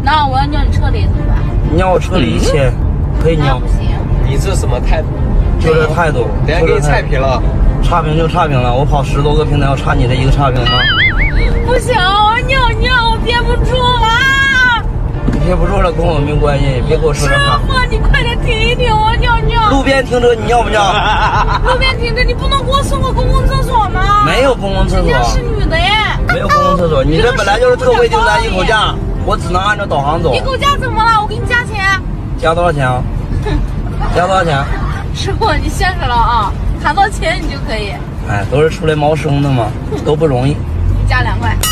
那我要尿你车里怎么办？ 尿我车里1000，可以尿。 不行。 你这什么态度？ 就这态度。 人家给你差评了。 差评就差评了，我跑10多个平台，我差你这一个差评吗？ 不行，我尿尿，我憋不住了。 憋不住了，跟我没关系，别给我说这话。 师傅，你快点停一停，我尿尿。 路边停车你尿不尿？ 路边停着，你不能给我送个公共厕所吗？ 没有公共厕所。 人家是女的耶。 没有公共厕所，你这本来就是特惠订单1口价，我只能按照导航走。 1口价怎么了？我给你加钱。 加多少钱啊？加多少钱？ 师傅，你现实了啊！谈到钱你就可以。 哎，都是出来谋生的嘛，都不容易。 你加2块。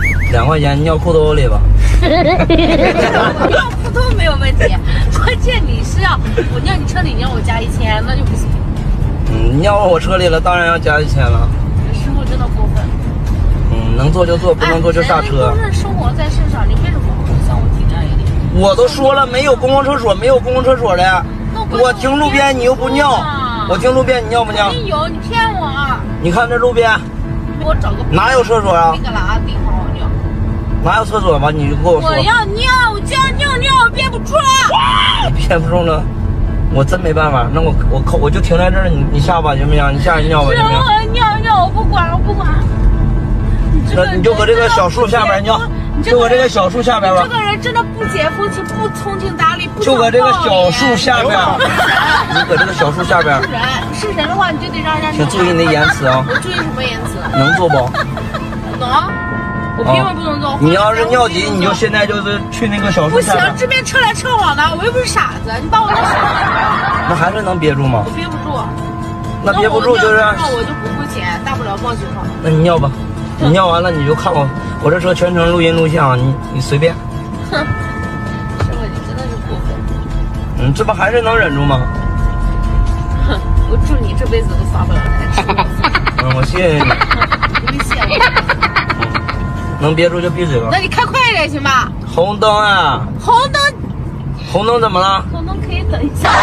2块钱，你尿裤兜里吧。 尿裤兜没有问题，关键你是要我尿你车里，你让我加1000，那就不行。 尿我车里了，当然要加1000了。 师傅真的过分。 能做就做，不能做就下车。 都是生活在世上，你为什么不向我体谅一点？ 我都说了，没有公共厕所，没有公共厕所的。我停路边，你又不尿。我停路边，你尿不尿？ 有，你骗我啊！ 你看这路边， 给我找个哪有厕所啊？ 那个哪地方我尿？ 哪有厕所吧？你就跟我说。 我要尿，我就要尿，我憋不住了。 你憋不住了，我真没办法。那我就停在这儿，你下吧，行不行？你下去尿吧，行不行？ 我尿，我不管。 那你就搁这个小树下边尿，就搁这个小树下边吧。 这个人真的不解风情，不通情达理，不就搁这个小树下边。你搁这个小树下边。 是人的话，你就得让人家。 请注意你的言辞啊！ 我注意什么言辞？ 能做不？ 能。我凭什么不能做？ 你要是尿急，你就现在就是去那个小树下边。 不行，这边车来车往的，我又不是傻子，你把我弄死了。 那还是能憋住吗？ 我憋不住。 那憋不住就是。 那我就不付钱，大不了报警了。 那你尿吧。你尿完了你就看我这车全程录音录像，你随便。 哼，师傅你真的是过分。 这不还是能忍住吗？ 哼，我祝你这辈子都发不了财。 我谢谢你。 不用谢我。 能憋住就闭嘴吧。 那你开快一点行吧？ 红灯啊！红灯怎么了？ 红灯可以等一下。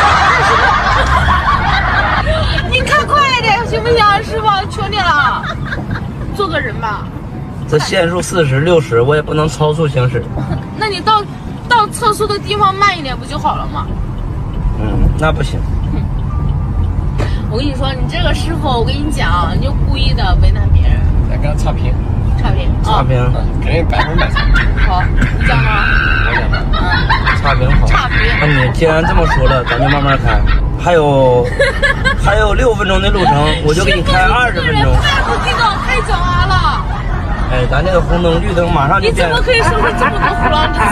你开快一点行不行，师傅？求你了。做个人吧。 这限速40、60，我也不能超速行驶。 那你到测速的地方慢一点不就好了吗？ 那不行。 我跟你说，你这个师傅，我跟你讲，你就故意的为难别人。 来给他差评。 差评。 肯定100%差评。 好，你讲吗？ 我讲吧。 差评好。 差评。 那你既然这么说了，咱就慢慢开。还有6分钟的路程，我就给你开20分钟。 太不地道，太狡猾了。 哎，咱这个红灯绿灯马上就变。 你怎么可以说出这么多胡乱的